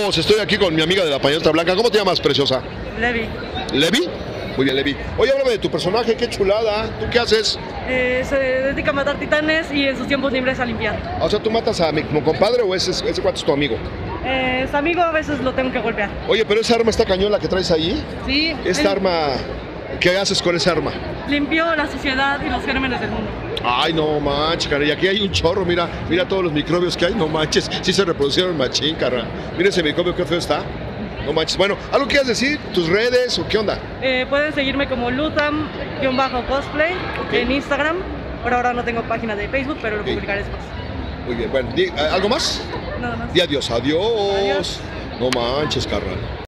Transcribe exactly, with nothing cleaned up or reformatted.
amigos, estoy aquí con mi amiga de la pañoleta blanca. ¿Cómo te llamas, preciosa? Levi. ¿Levi? Muy bien, Levi. Oye, háblame de tu personaje, qué chulada. ¿Tú qué haces? Eh, se dedica a matar titanes y en sus tiempos libres a limpiar. O sea, ¿tú matas a mi como compadre o ese, ese cuate es tu amigo? Eh, su amigo a veces lo tengo que golpear. Oye, pero esa arma está cañón la que traes ahí. Sí. Esta él arma, ¿qué haces con esa arma? Limpió la suciedad y los gérmenes del mundo. Ay, no manches, cara. Y aquí hay un chorro, mira, mira todos los microbios que hay, no manches. Sí se reproducieron machín, cara. Mira ese microbio, qué feo está. No manches. Bueno, ¿algo quieres decir? ¿Tus redes o qué onda? Eh, pueden seguirme como Lutham-cosplay Ok. en Instagram. Por ahora no tengo página de Facebook, pero lo Ok. publicaré después. Muy bien, bueno, di- ¿algo más? Nada más. Di adiós, adiós. Adiós. No manches, carnal.